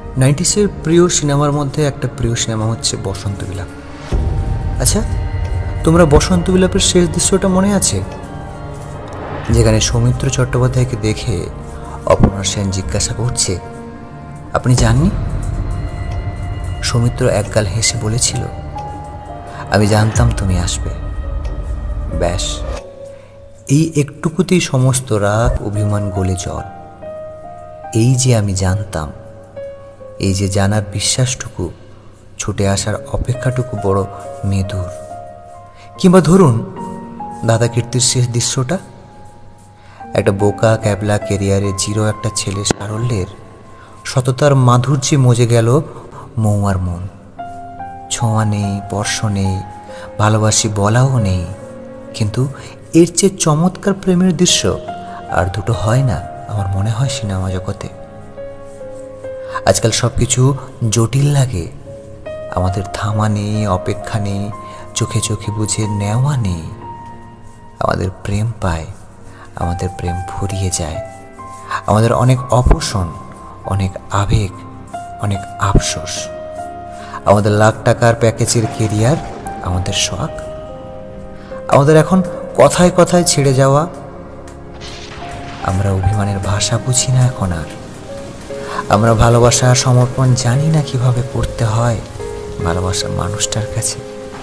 নাইনটিসের প্রিয় সিনেমার মধ্যে একটা প্রিয় সিনেমা হচ্ছে বসন্ত বিলাপ। আচ্ছা, তোমরা বসন্ত বিলাপের শেষ দৃশ্যটা মনে আছে, যেখানে সৌমিত্র চট্টোপাধ্যায়কে দেখে অপর্ণা সেন জিজ্ঞাসা করছে, আপনি জাননি? সৌমিত্র একগাল হেসে বলেছিল, আমি জানতাম তুমি আসবে। ব্যাস, এই একটুকুতেই সমস্ত রাগ অভিমান গলে জল। এই যে আমি জানতাম, এই যে জানার বিশ্বাসটুকু, ছুটে আসার অপেক্ষাটুকু বড় মেদুর। কিংবা ধরুন দাদা কীর্তির শেষ দৃশ্যটা, একটা বোকা ক্যাবলা কেরিয়ারে জিরো একটা ছেলে সারল্যের সততার মাধুর্যে মজে গেল মৌয়ার মন। ছোঁয়া নেই, স্পর্শ নেই, ভালোবাসি বলাও নেই, কিন্তু এর চেয়ে চমৎকার প্রেমের দৃশ্য আর দুটো হয় না আমার মনে হয় সিনেমা জগতে। আজকাল সব কিছু জটিল লাগে, আমাদের থামা নেই, অপেক্ষা নেই, চোখে চোখে বুঝে নেওয়া নেই। আমাদের প্রেম পায়, আমাদের প্রেম ফুরিয়ে যায়, আমাদের অনেক অপোষণ, অনেক আবেগ, অনেক আফসোস, আমাদের লাখ টাকার প্যাকেজের কেরিয়ার, আমাদের শখ, আমাদের এখন কথায় কথায় ছেড়ে যাওয়া। আমরা অভিমানের ভাষা বুঝি না এখন আর। আমরা ভালোবাসা সমর্পণ জানি না কিভাবে করতে হয় ভালোবাসার মানুষটার কাছে।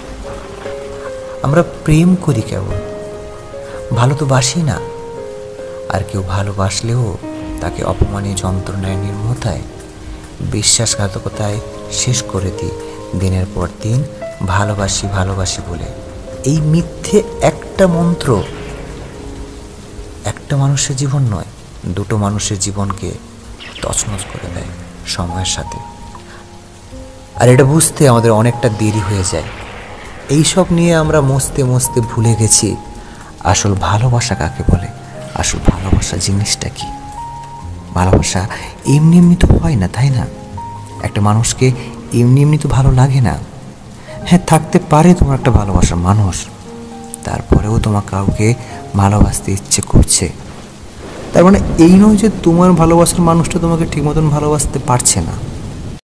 আমরা প্রেম করি কেবল, ভালো তো বাসি না। আর কেউ ভালোবাসলেও তাকে অপমানে, যন্ত্রণায়, নির্মতায়, বিশ্বাসঘাতকতায় শেষ করে দিই দিনের পর দিন ভালোবাসি ভালোবাসি বলে। এই মিথ্যে একটা মন্ত্র একটা মানুষের জীবন নয়, দুটো মানুষের জীবনকে তছনছ করে দেয় সময়ের সাথে। আর এটা বুঝতে আমাদের অনেকটা দেরি হয়ে যায়। এইসব নিয়ে আমরা মস্তে মস্তে ভুলে গেছি আসল ভালোবাসা কাকে বলে, আসল ভালোবাসা জিনিসটা কি। ভালোবাসা এমনি এমনি তো হয় না, তাই না? একটা মানুষকে এমনি এমনি তো ভালো লাগে না। হ্যাঁ, থাকতে পারে তোমার একটা ভালোবাসার মানুষ, তারপরেও তোমার কাউকে ভালোবাসতে ইচ্ছে করছে। তার মানে এই নয় যে তোমার ভালোবাসার মানুষটা তোমাকে ঠিক মতন ভালোবাসতে পারছে না।